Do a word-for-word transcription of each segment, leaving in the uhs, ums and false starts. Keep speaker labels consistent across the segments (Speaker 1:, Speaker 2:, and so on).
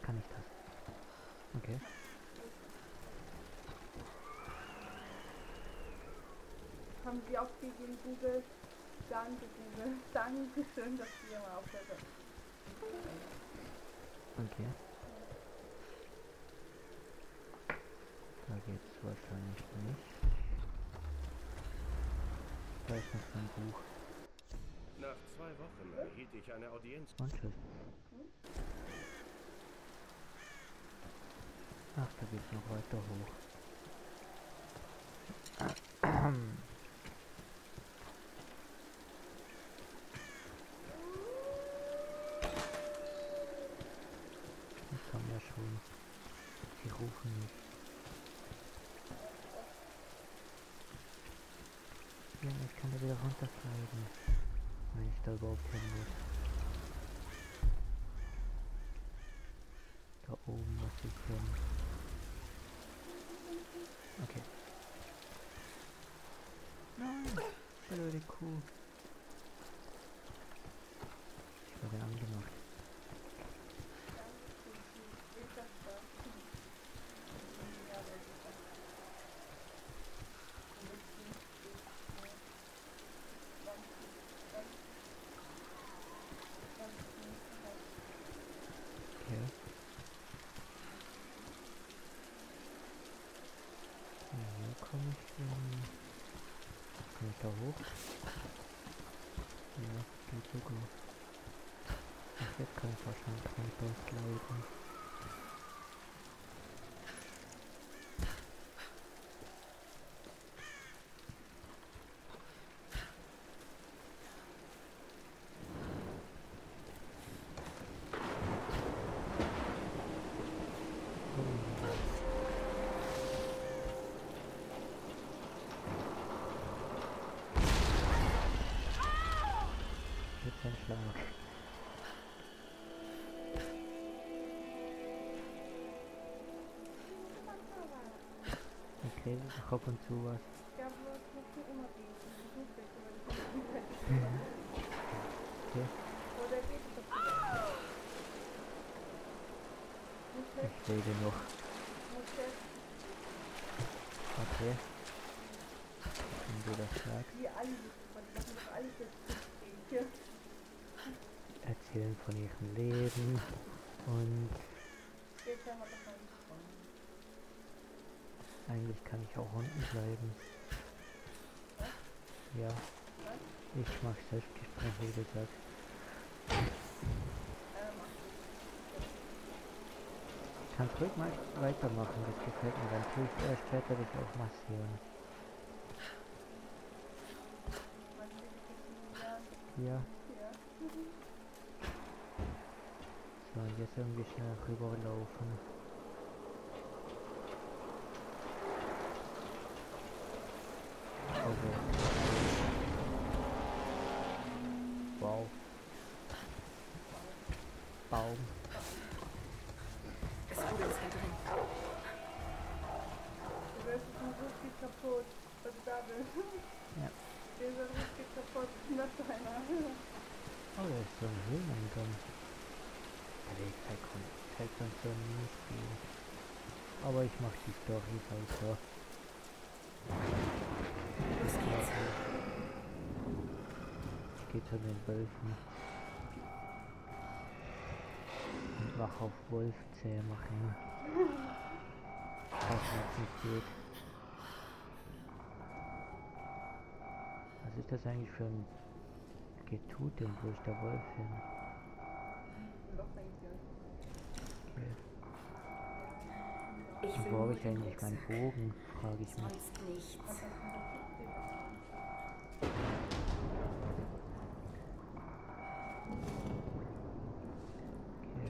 Speaker 1: kann ich das. Okay.
Speaker 2: Haben Sie auch viel gegen Google? Danke, Google. Dankeschön, dass Sie mal aufhört.
Speaker 1: Okay. Da geht's wahrscheinlich nicht. Da ist noch ein Buch.
Speaker 3: Nach zwei Wochen erhielt ich eine Audienz.
Speaker 1: Und tschüss. Ach, da geht's noch weiter hoch. Ich komm ja schon. Die rufen mich. Ja, ich kann da wieder runterfliegen. Wenn ich da überhaupt hin muss. Da oben muss ich hin. Okay. Nein! Blöde Kuh. Ich werde angemacht. Okay. Ja, hier komme ich hin. Kann ich da hoch? Ja, geht sogar. Ach, jetzt kann ich wahrscheinlich runtersliden. Jetzt ein Schlag. Okay, ich ab und zu was.
Speaker 2: Ja, bloß nicht immer die.
Speaker 1: Okay.
Speaker 2: Oder geht es doch?
Speaker 1: Ich lebe noch. Okay. Wenn du das sagst.
Speaker 2: Die alle, die machen doch alles jetzt.
Speaker 1: Erzählen von ihrem Leben und
Speaker 2: Jetzt haben wir doch mal gesprochen.
Speaker 1: eigentlich kann ich auch unten bleiben.
Speaker 2: Was?
Speaker 1: Ja.
Speaker 2: Was?
Speaker 1: Ich mache Selbstgespräche, wie gesagt.
Speaker 2: Ähm,
Speaker 1: Kannst ruhig mal weitermachen, das gefällt mir. Dann tue ich erst später dich auch massieren.
Speaker 2: was will ich jetzt wieder?
Speaker 1: Ja.
Speaker 2: Ja.
Speaker 1: So, und jetzt irgendwie schnell rüberlaufen. Also. Wow. Baum.
Speaker 4: Es wurde es da drin.
Speaker 2: Du wirst es noch richtig kaputt. Was da will.
Speaker 1: Ja.
Speaker 2: Der ist richtig kaputt. Das einer.
Speaker 1: Oh, da ist so ein Höhleneingang. Also ich zeig, zeig uns so nie viel. Aber ich mach die Story weiter.
Speaker 4: Los geht's.
Speaker 1: Ich geh zu den Wölfen. Und mach auf Wolfzäh machen. Was jetzt nicht geht. Was ist das eigentlich für ein Getut denn, wo ist der Wolf hin? Okay.
Speaker 4: Ich
Speaker 1: Und
Speaker 4: will
Speaker 1: wo habe
Speaker 4: nur
Speaker 1: ich
Speaker 4: den
Speaker 1: eigentlich meinen
Speaker 4: Rucksack.
Speaker 1: Bogen, frage ich mich.
Speaker 4: Sonst nichts.
Speaker 1: Okay.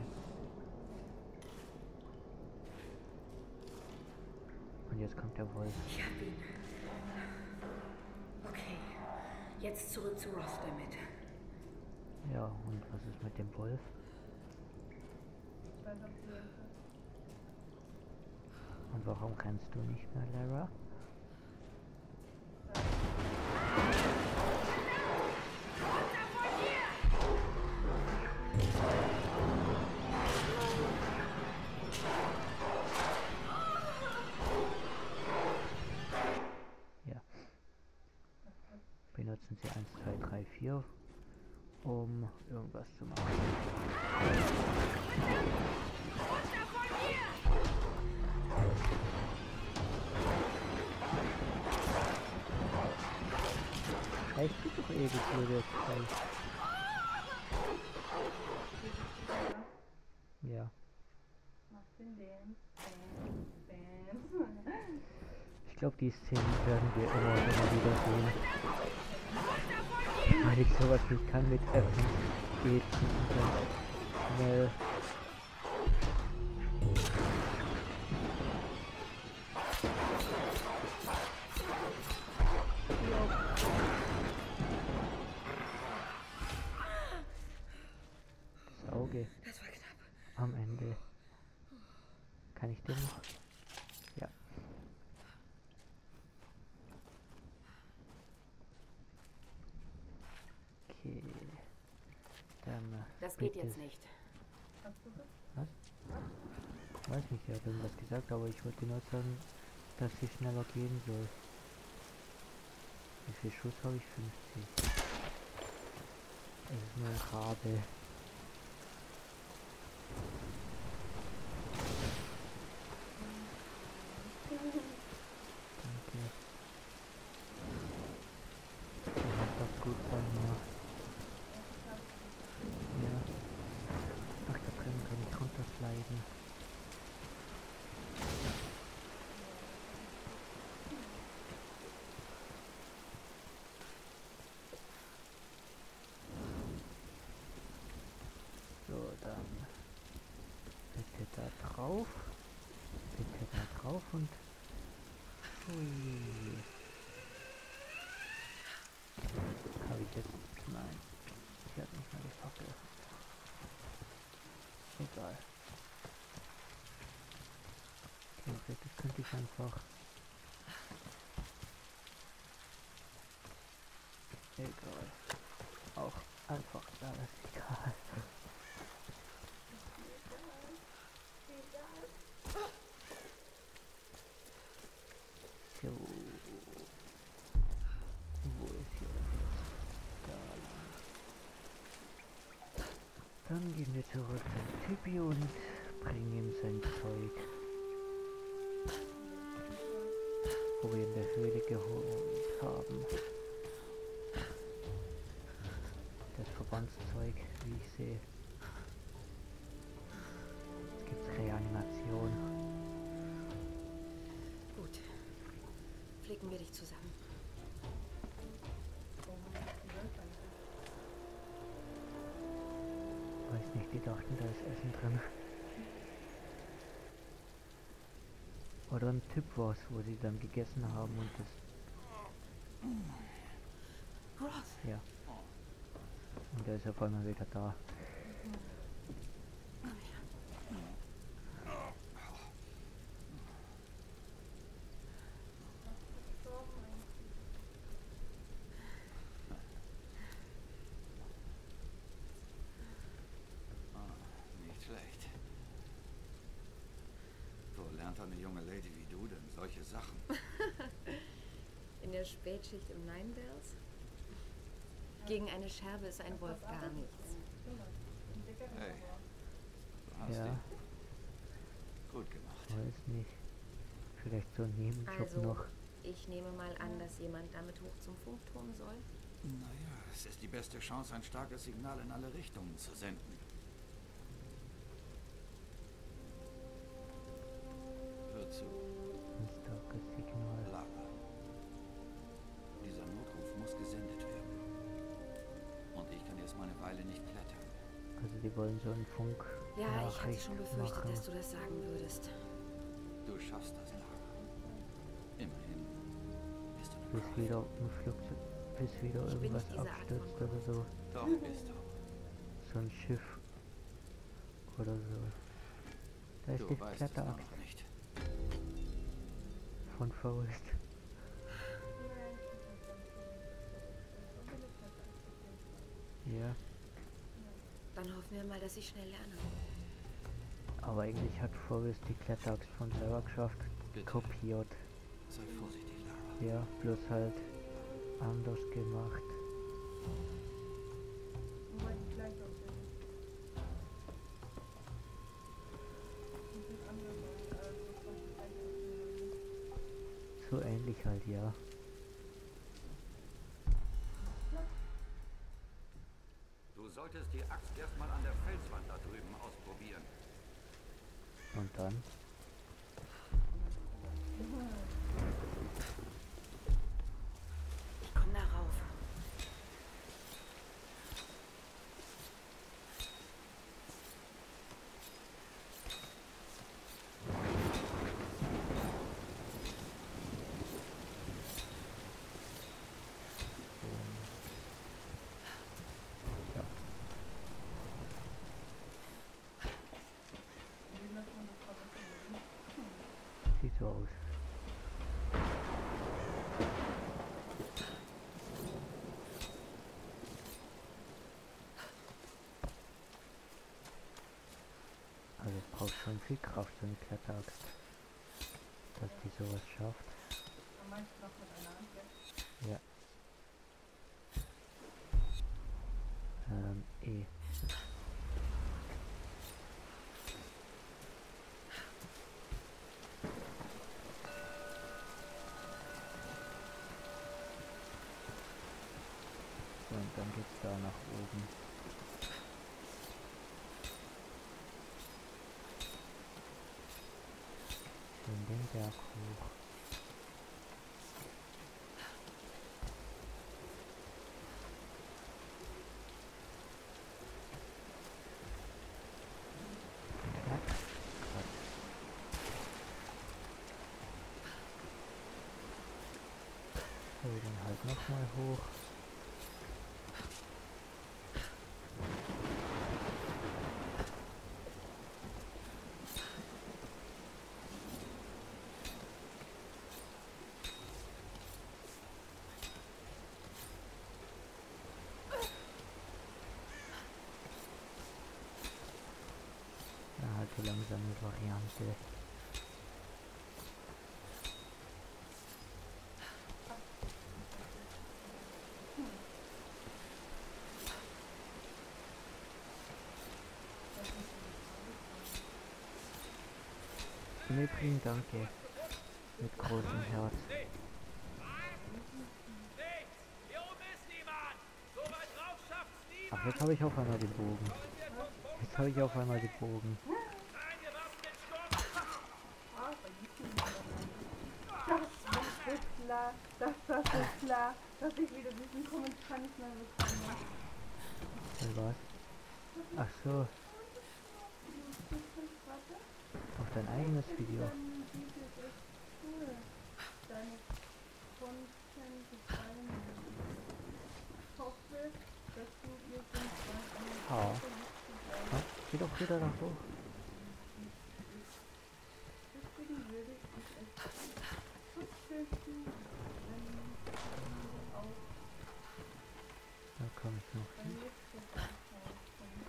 Speaker 1: Und jetzt kommt der Wolf.
Speaker 4: Ich hab ihn. Okay, jetzt zurück zu Ross damit.
Speaker 1: Ja, und was ist mit dem Wolf? Und warum rennst du nicht mehr, Lara? um irgendwas zu machen. Ich tut doch ewig nur der Teil. Ja. Ich glaube, die Szene werden wir immer und immer wieder sehen. Weil ich sowas nicht kann mit öffnen. Geht ganz schnell. Das Auge.
Speaker 4: Das war knapp.
Speaker 1: Am Ende. Kann ich den noch? Ja. Okay. Dann.
Speaker 4: Das geht
Speaker 1: bitte.
Speaker 4: jetzt nicht.
Speaker 1: Was? Weiß nicht, er hat irgendwas gesagt, aber ich wollte nur sagen, dass sie schneller gehen soll. Wie viel Schuss habe ich? fünfzig. Es ist nur ein Rabe. Danke. Du hast das gut bei mir. Ja. Ach, da drin kann ich runtersliden. So, dann bitte da drauf. Bitte da drauf und... Ui. Habe ich jetzt... Nein. Ich habe nicht mal die Fackel. Egal. Theoretisch könnte ich einfach... Egal. Auch einfach alles egal. So. Wo ist hier jetzt? Da lang. Dann gehen wir zurück zum Typi und bringen ihm sein Zeug. Wo wir in der Höhle geholt haben. Das Verbandszeug, wie ich sehe. Jetzt gibt's Reanimation.
Speaker 4: Gut. Flicken wir dich zusammen.
Speaker 1: Weiß nicht, die dachten, da ist Essen drin. Oder ein Typ war's, wo sie dann gegessen haben und das... Ja. Und der ist auf einmal wieder da.
Speaker 5: Nicht schlecht. Wo lernt eine junge Lady wie du denn solche Sachen?
Speaker 4: In der Spätschicht im Ninedales? Gegen eine Scherbe ist ein Wolf gar nichts.
Speaker 5: Hey, du hast
Speaker 1: Ja,
Speaker 5: ihn gut gemacht.
Speaker 1: weiß nicht. Vielleicht so ein Nebenjob
Speaker 4: Also,
Speaker 1: noch.
Speaker 4: ich nehme mal an, dass jemand damit hoch zum Funkturm soll.
Speaker 5: Naja, es ist die beste Chance, ein starkes Signal in alle Richtungen zu senden. Hör zu,
Speaker 1: Ein starkes Signal.
Speaker 5: Lara. Dieser Notruf muss gesendet werden. Und ich kann jetzt mal eine Weile nicht klettern.
Speaker 1: Also die wollen so einen Funk
Speaker 4: Ja, ich hatte schon befürchtet,
Speaker 1: machen.
Speaker 4: dass du das sagen würdest.
Speaker 5: Du schaffst das, Lara. Immerhin bist du eine
Speaker 1: Bis
Speaker 5: Kraft.
Speaker 1: wieder ein Flugzeug, bis wieder
Speaker 4: Ich bin
Speaker 1: irgendwas
Speaker 4: nicht diese Art von
Speaker 1: abstürzt oder so.
Speaker 5: Doch, bist du.
Speaker 1: So ein Schiff oder so. Da ist
Speaker 5: Du
Speaker 1: die
Speaker 5: weißt es nur
Speaker 1: Kletteraxt
Speaker 5: noch nicht.
Speaker 1: von Forrest. Ja,
Speaker 4: Dann hoffen wir mal, dass ich schnell lerne.
Speaker 1: aber eigentlich hat Forrest die Kletteraxt von selber geschafft,
Speaker 5: Bitte.
Speaker 1: kopiert.
Speaker 5: Sei vorsichtig, Lara.
Speaker 1: Ja, bloß halt anders gemacht.
Speaker 2: Wobei die
Speaker 1: So ähnlich halt, ja.
Speaker 5: Du solltest die Axt erstmal an der Felswand da drüben ausprobieren.
Speaker 1: Und dann?
Speaker 4: Ich komm da rauf.
Speaker 1: Sieht so aus. Also es braucht schon viel Kraft, so eine Kletteraxt, dass die sowas schafft.
Speaker 2: Am meisten noch mit einer Hand jetzt.
Speaker 1: Ja. Ähm, E. So, und dann geht's da nach oben. In den Berg hoch. Knack. Quatsch. So, dann halt nochmal hoch. Ja, halt die langsame Variante. Mitbringen, danke. Mit großem Herz. Ach, jetzt habe ich auf einmal den Bogen. Jetzt habe ich auf einmal den Bogen.
Speaker 2: Das ist klar, das, das ist klar, dass ich wieder diesen Kommentar nicht mehr bekomme.
Speaker 1: Äh, was? Ach so, auf dein eigenes Video.
Speaker 2: Dein Video ist cool. Deine Content gefallen mir. Ich hoffe, dass du irgendwann
Speaker 1: Ah.
Speaker 2: eine
Speaker 1: Ah, geh doch wieder nach hoch.
Speaker 2: Deswegen würde ich es gut finden, wenn du auch
Speaker 1: Da komme ich noch
Speaker 2: beim
Speaker 1: hin.
Speaker 2: nächsten Mal rauskommst.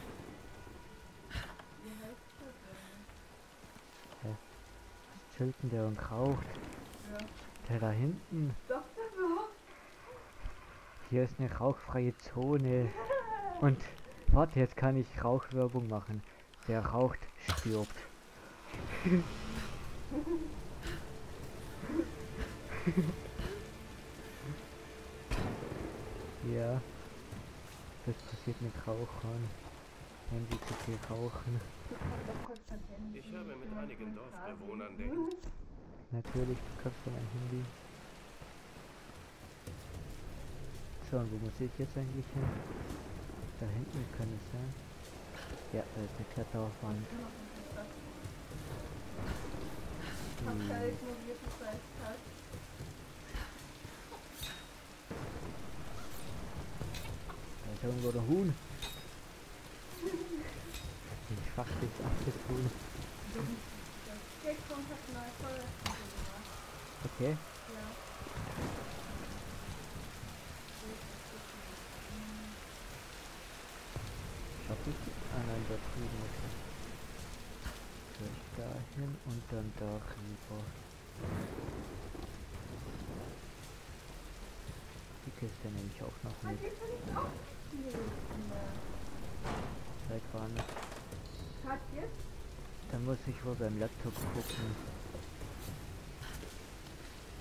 Speaker 2: Wie heißt das denn?
Speaker 1: Was chillt denn der und raucht?
Speaker 2: Ja.
Speaker 1: Der da hinten.
Speaker 2: Doch, das auch.
Speaker 1: Hier ist eine rauchfreie Zone. Und warte, jetzt kann ich Rauchwerbung machen. Wer raucht, stirbt. Ja, das passiert mit Rauchern, wenn sie zu viel rauchen.
Speaker 2: Du kannst doch kurz dein Handy.
Speaker 3: Ich habe mit
Speaker 2: in meinen
Speaker 3: einigen
Speaker 2: Kommentar
Speaker 3: Dorfbewohnern
Speaker 2: sehen.
Speaker 3: der
Speaker 1: Natürlich, du kannst von mein Handy. So, und wo muss ich jetzt eigentlich hin? Da hinten kann es sein. Ja, äh, der Kletterwand.
Speaker 2: Habt ihr
Speaker 1: Hm,
Speaker 2: ignoriert, was er jetzt hat?
Speaker 1: da ist irgendwo der Huhn. Ich fach dich ab, das Huhn.
Speaker 2: Das Skatecom hat neue Feuerstufe gemacht.
Speaker 1: Okay,
Speaker 2: Ja.
Speaker 1: schaff ich? Ah nein, da drüben, okay. So, ich da hin und dann da rüber. Die Kiste nehme ich auch noch mit.
Speaker 2: Jetzt kann ich auch spielen.
Speaker 1: Seit wann?
Speaker 2: Hat jetzt?
Speaker 1: Dann muss ich wohl beim Laptop gucken.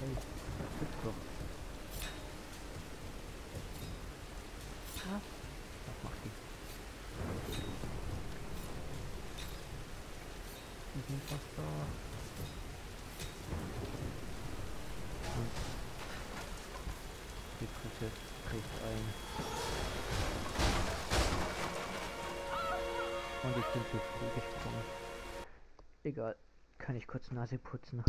Speaker 1: Hey, das gibt's doch. Ah, was macht die? Die sind fast da. Und die Dritte kriegt ein. Und ich bin zu früh gesprungen. Egal, kann ich kurz Nase putzen.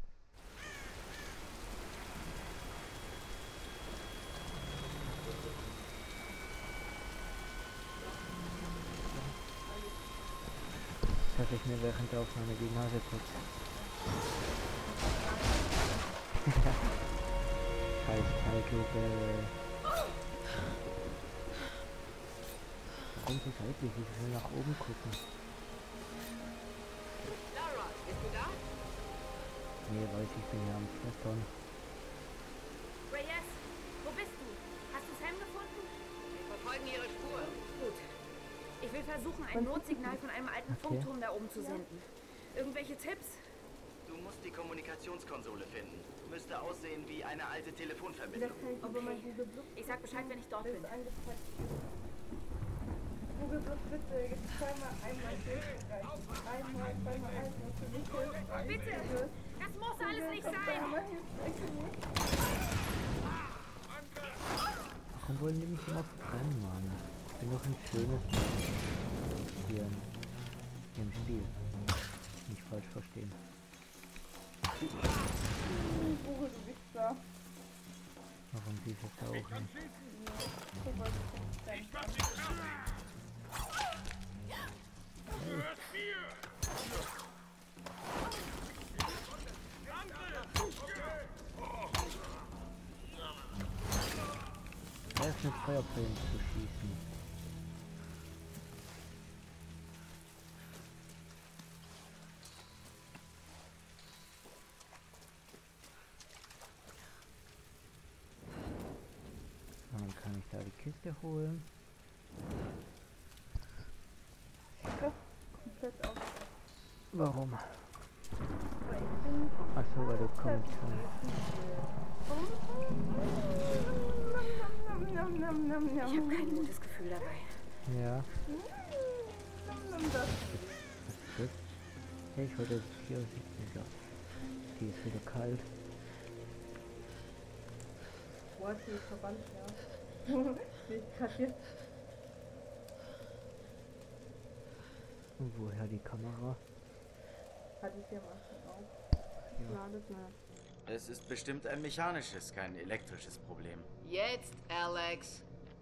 Speaker 1: Dass ich mir während der Aufnahme die Nase putze. Scheiß Zeitlupe. Warum so seitlich? Ich will nach oben gucken.
Speaker 4: Lara, bist du da?
Speaker 1: Nee, weiß ich, bin ja am Klettern.
Speaker 6: Reyes, wo bist du? Hast du Sam gefunden?
Speaker 4: Wir verfolgen ihre Spur.
Speaker 6: Gut. Ich will versuchen, ein Notsignal von einem alten
Speaker 1: Okay.
Speaker 6: Funkturm da oben zu senden. Irgendwelche Tipps?
Speaker 7: Du musst die Kommunikationskonsole finden. Müsste aussehen wie eine alte
Speaker 2: Wieder
Speaker 7: Telefonverbindung.
Speaker 2: kann ich über mein Google Plus.
Speaker 6: Ich sag Bescheid, wenn ich dort bin.
Speaker 2: Das ist angezeigt. Google Plus bitte, jetzt zweimal einmal hilfreich. Einmal, zweimal einmal für mich hilfreich.
Speaker 6: Bitte! Das muss alles nicht sein!
Speaker 2: Zweimal hilfreich für mich.
Speaker 1: Warum wollen die mich immer brennen, Mann? Ich bin doch ein schönes hier im Spiel. Nicht falsch verstehen.
Speaker 2: Google, du Wichser.
Speaker 1: Warum dieses da auch nicht?
Speaker 2: So wollte ich nicht sein.
Speaker 1: Er ist mit Feuerpfeilen zu schießen. Dann kann ich da die Kiste holen.
Speaker 2: Komplett aus.
Speaker 1: Warum?
Speaker 2: Weil ich bin
Speaker 1: Achso, weil du kommst schon.
Speaker 2: Nam, nam, nam, nam,
Speaker 6: Ich habe kein gutes Gefühl dabei.
Speaker 1: Ja.
Speaker 2: nam, nam, das.
Speaker 1: Was ist das? Hey, ich wollte hier sitzen. Ja. Die ist wieder kalt.
Speaker 2: Boah, die ist verbannt, ja. Die ist grad jetzt.
Speaker 1: Und woher die Kamera?
Speaker 2: Hatte ich hier am Anfang auch.
Speaker 1: Ja.
Speaker 2: Ladet mal.
Speaker 5: Es ist bestimmt ein mechanisches, kein elektrisches Problem.
Speaker 4: Jetzt, Alex.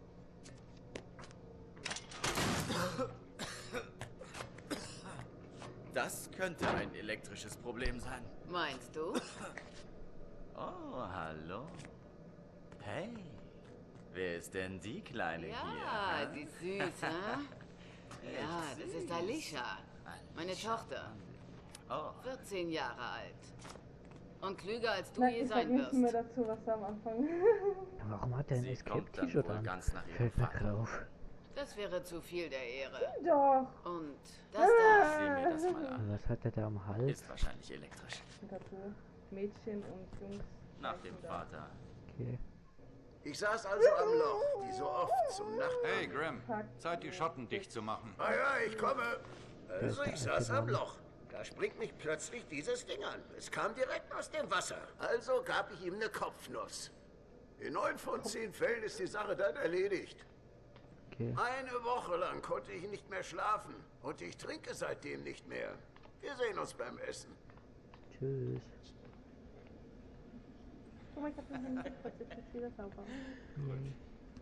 Speaker 5: Das könnte ein elektrisches Problem sein.
Speaker 4: Meinst du?
Speaker 5: Oh, hallo. Hey, wer ist denn die Kleine
Speaker 4: Ja,
Speaker 5: hier?
Speaker 4: die ist süß, hä? Ja, das ist Alicia, meine Tochter.
Speaker 5: Oh,
Speaker 4: vierzehn Jahre alt. Und klüger als du
Speaker 2: Nein,
Speaker 4: je
Speaker 2: ich
Speaker 4: sein
Speaker 2: sag nicht mehr
Speaker 4: wirst.
Speaker 2: dazu, was am Anfang.
Speaker 1: Ja, warum hat der ein
Speaker 5: sie kommt dann
Speaker 1: Escape-T-Shirt
Speaker 5: wohl
Speaker 1: an?
Speaker 5: ganz nach ihrem
Speaker 1: Fällt mir
Speaker 5: Vater.
Speaker 1: gerade auf.
Speaker 4: Das wäre zu viel der Ehre.
Speaker 2: Doch.
Speaker 4: Und das da.
Speaker 5: Sieh mir das mal an.
Speaker 1: Und was hat der da am Hals?
Speaker 5: Ist wahrscheinlich elektrisch.
Speaker 2: Ein Tattoo. Mädchen und Jungs.
Speaker 5: Nach dem Vater.
Speaker 1: Okay.
Speaker 3: Ich saß also am Loch, wie so oft, zum Nacht.
Speaker 8: Hey, Graham. Zeit, die Schotten dicht zu machen.
Speaker 3: Ah ja, ich komme. Also, ich saß am
Speaker 1: Mann.
Speaker 3: Loch. Da springt mich plötzlich dieses Ding an. Es kam direkt aus dem Wasser. Also gab ich ihm eine Kopfnuss. In neun von zehn Fällen ist die Sache dann erledigt.
Speaker 1: Okay.
Speaker 3: Eine Woche lang konnte ich nicht mehr schlafen. Und ich trinke seitdem nicht mehr. Wir sehen uns beim Essen.
Speaker 1: Tschüss.
Speaker 2: Guck mal, ich hab mein Handy geputzt, jetzt ist wieder sauber.
Speaker 1: Mhm.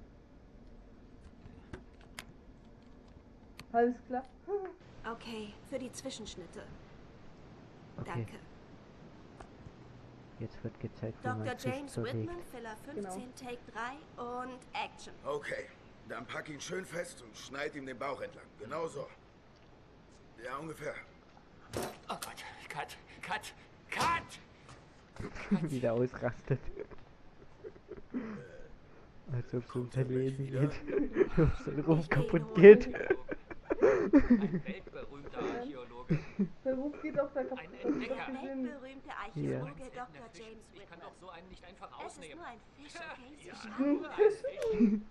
Speaker 2: Alles klar.
Speaker 6: Okay, für die Zwischenschnitte.
Speaker 1: Okay.
Speaker 6: Danke.
Speaker 1: Jetzt wird gezeigt, wie
Speaker 6: Doktor
Speaker 1: man sich
Speaker 6: James
Speaker 1: bewegt.
Speaker 6: Whitman, Filler fünfzehn, Take drei und Action.
Speaker 9: Okay, dann pack ihn schön fest und schneid ihm den Bauch entlang. Genau so. Ja, ungefähr.
Speaker 7: Oh Gott, cut, cut, cut!
Speaker 1: Wieder ausrastet. Als ob es um sein Leben geht. Ob sein Rumpf kaputt geht.
Speaker 7: Ein weltberühmter Archäologe
Speaker 2: Der Ruf geht auf der Kaputt.
Speaker 10: Ein Entdecker.
Speaker 11: Weltberühmte Archäologe
Speaker 1: Ja.
Speaker 11: Doktor James
Speaker 10: Ich kann
Speaker 11: Whitman.
Speaker 10: doch so einen nicht einfach
Speaker 11: Es ist
Speaker 10: ausnehmen.
Speaker 11: nur ein Fisch, okay? Sie
Speaker 10: Ja,
Speaker 11: schauen.
Speaker 10: nur ein Fisch.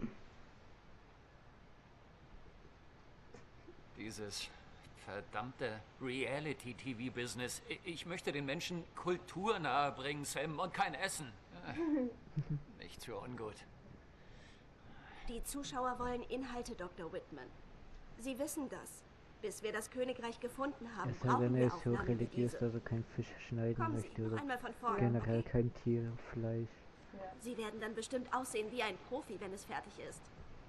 Speaker 10: Dieses verdammte Reality-T V-Business. Ich möchte den Menschen Kultur nahebringen, Sam, und kein Essen. Nichts für ungut.
Speaker 11: Die Zuschauer wollen Inhalte, Doktor Whitman. Sie wissen das. Bis wir das Königreich gefunden haben,
Speaker 1: Es sei denn,
Speaker 11: brauchen
Speaker 1: er
Speaker 11: wir
Speaker 1: ist so
Speaker 11: Aufnahmen wie
Speaker 1: religiös,
Speaker 11: diese.
Speaker 1: dass er kein Fisch schneiden
Speaker 11: Kommen Sie,
Speaker 1: möchte
Speaker 11: noch
Speaker 1: oder
Speaker 11: einmal von vorne.
Speaker 1: generell
Speaker 11: Okay.
Speaker 1: kein Tierfleisch.
Speaker 2: Ja.
Speaker 11: Sie werden dann bestimmt aussehen wie ein Profi, wenn es fertig ist.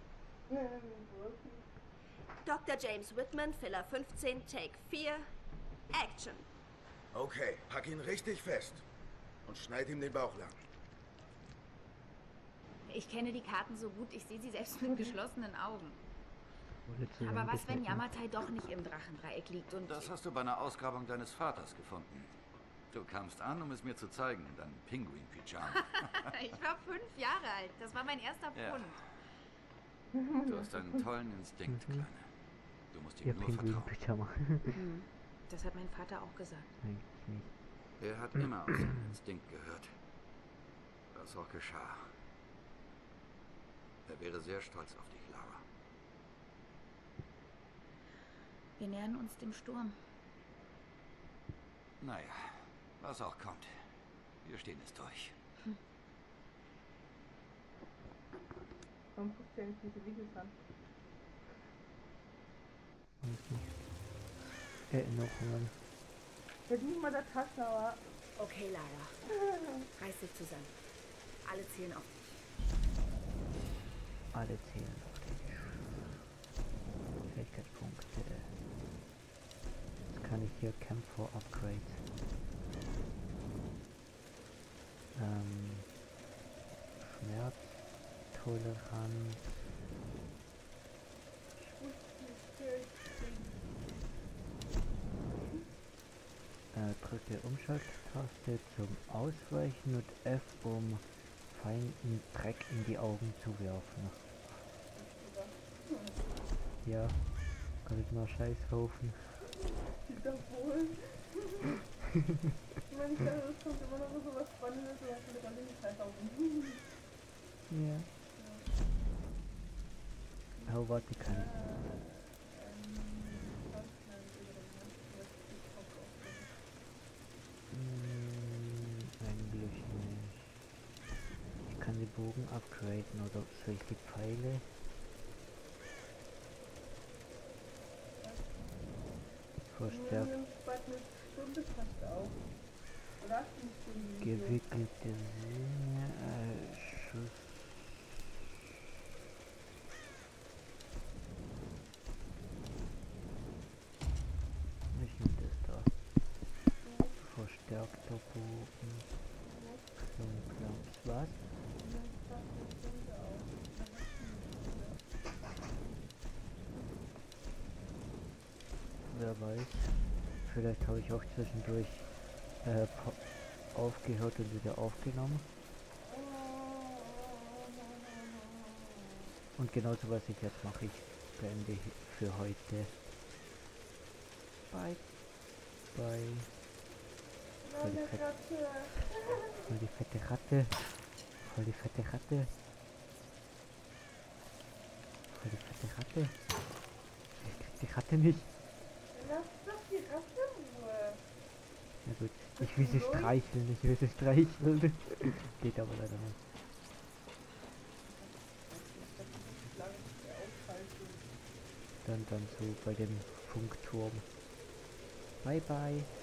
Speaker 11: Doktor James Whitman, Filler fünfzehn, Take vier, Action.
Speaker 9: Okay, pack ihn richtig fest. Und schneid ihm den Bauch lang.
Speaker 6: Ich kenne die Karten so gut, ich sehe sie selbst mit geschlossenen Augen.
Speaker 1: Oder zu
Speaker 6: Aber
Speaker 1: lang
Speaker 6: was, wenn
Speaker 1: geschnitten.
Speaker 6: Yamatai doch nicht im Drachendreieck liegt und...
Speaker 5: Das hast du bei einer Ausgrabung deines Vaters gefunden. Du kamst an, um es mir zu zeigen, in deinem Pinguin-Pyjama.
Speaker 6: Ich war fünf Jahre alt, das war mein erster
Speaker 5: Ja.
Speaker 6: Pfund.
Speaker 5: Du hast einen tollen Instinkt, Kleine. Du musst ihm
Speaker 1: Ihr
Speaker 5: nur vertrauen.
Speaker 1: Pinguin-Pyjama.
Speaker 6: Hm, das hat mein Vater auch gesagt.
Speaker 1: Eigentlich nicht.
Speaker 5: Er hat immer auf seinen Instinkt gehört. Was auch geschah. Er wäre sehr stolz auf dich, Lara.
Speaker 6: Wir nähern uns dem Sturm.
Speaker 5: Naja, was auch kommt. Wir stehen es durch.
Speaker 2: Warum guckst du ja nicht diese Videos an?
Speaker 1: Weiß nicht. Erinnerungen.
Speaker 2: Versuch mal der Taschenauer.
Speaker 6: Okay, Lara. Reiß dich zusammen. Alle zählen auf dich.
Speaker 1: Alle zählen auf dich. Fähigkeitspunkte. Jetzt kann ich hier Camphor Upgrade. Ähm, Schmerz, Toleranz. Äh, drücke Umschalttaste zum Ausweichen und F, um Feinden Dreck in die Augen zu werfen. Ja, Goldner Scheißhaufen.
Speaker 2: Wiederholen. Ich meine, ich glaube, das kommt immer noch so was Spannendes, aber ich will gar nicht Scheißhaufen.
Speaker 1: Ja. Oh, warte, kann ich. Hm, eigentlich nicht. Ich kann die Bogen upgraden oder soll ich die Pfeile? Verstärkt. Gewickelte Sehne, äh, Schuss. Ich nehme das da. Verstärkter Bogen. Klumps, was? Wer weiß. Vielleicht habe ich auch zwischendurch äh, aufgehört und wieder aufgenommen. Und genauso was ich jetzt mache, ich beende für heute. Bye. Bye. Voll die, fette, voll die fette Ratte. Voll die fette Ratte. Voll die fette Ratte. Ich krieg die Ratte nicht.
Speaker 2: Lass doch die Ratte in Ruhe.
Speaker 1: Na gut, ich will sie streicheln, ich will sie streicheln. Geht aber leider nicht. Dann dann so bei dem Funkturm. Bye bye.